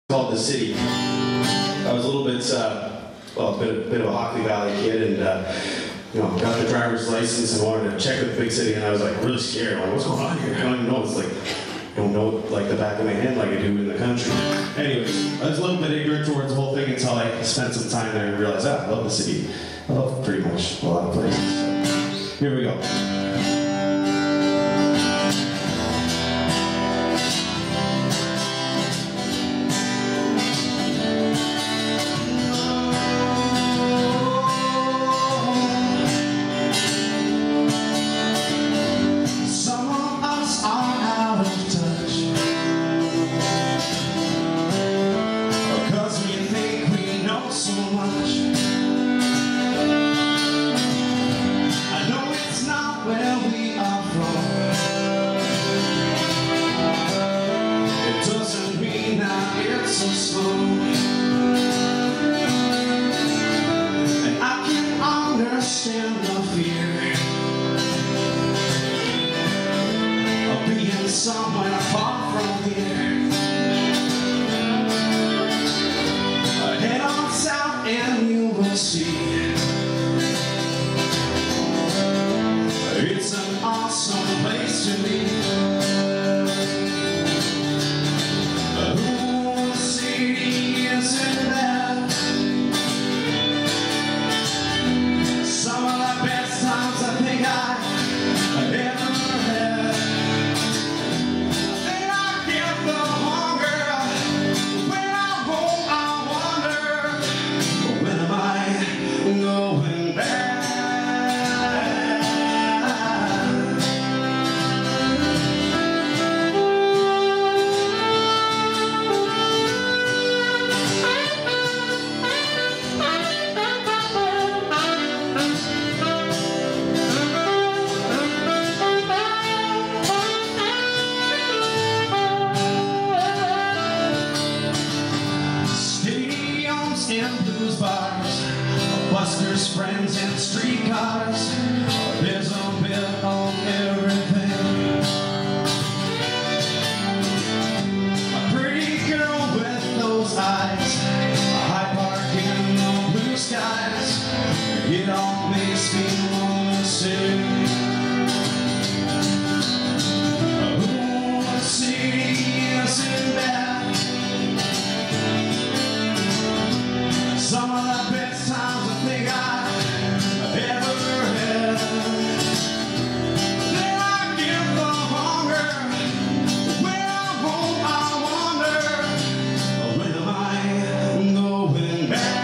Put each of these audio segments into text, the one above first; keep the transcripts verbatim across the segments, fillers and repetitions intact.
Called The City. I was a little bit, uh, well, a bit, bit of a Hockley Valley kid, and uh, you know, got the driver's license and wanted to check with the big city, and I was like really scared. Like, what's going on here? I don't even know. It's like, I don't know like the back of my head like I do in the country. Anyways, I was a little bit ignorant towards the whole thing until I spent some time there and realized, ah, I love the city. I love pretty much a lot of places. So, here we go. So slow, and I can understand the fear of being somewhere far from here. Head on south and you will see it's an awesome place to be. And blues bars, busters, friends, and streetcars. There's a bit of everything. A pretty girl with those eyes, a high park in the blue skies. It all makes me wanna sing. Oh, the city isn't bad. Some of the best times I think I've ever had. Then I get the hunger. Where I roam, I wonder. When am I going back?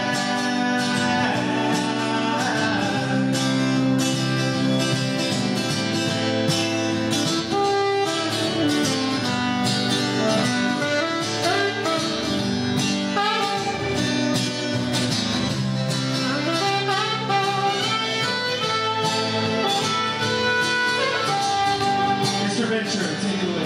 Venture, take it away.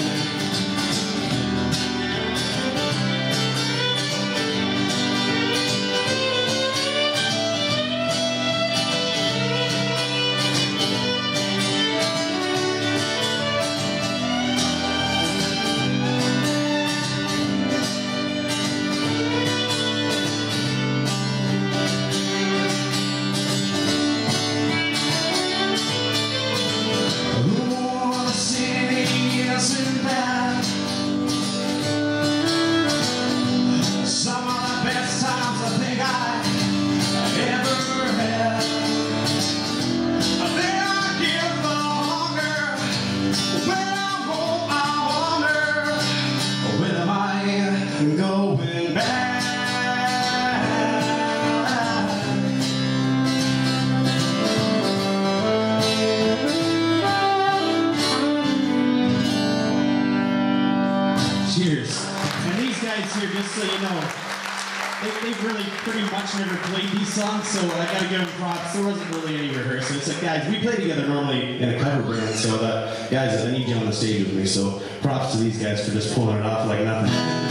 Going back. Cheers. And these guys here, just so you know, they, they've really pretty much never played these songs, so I gotta give them props. There wasn't really any rehearsal. It's like, guys, we play together normally in a cover band, so the guys, I need you on the stage with me, so props to these guys for just pulling it off like nothing.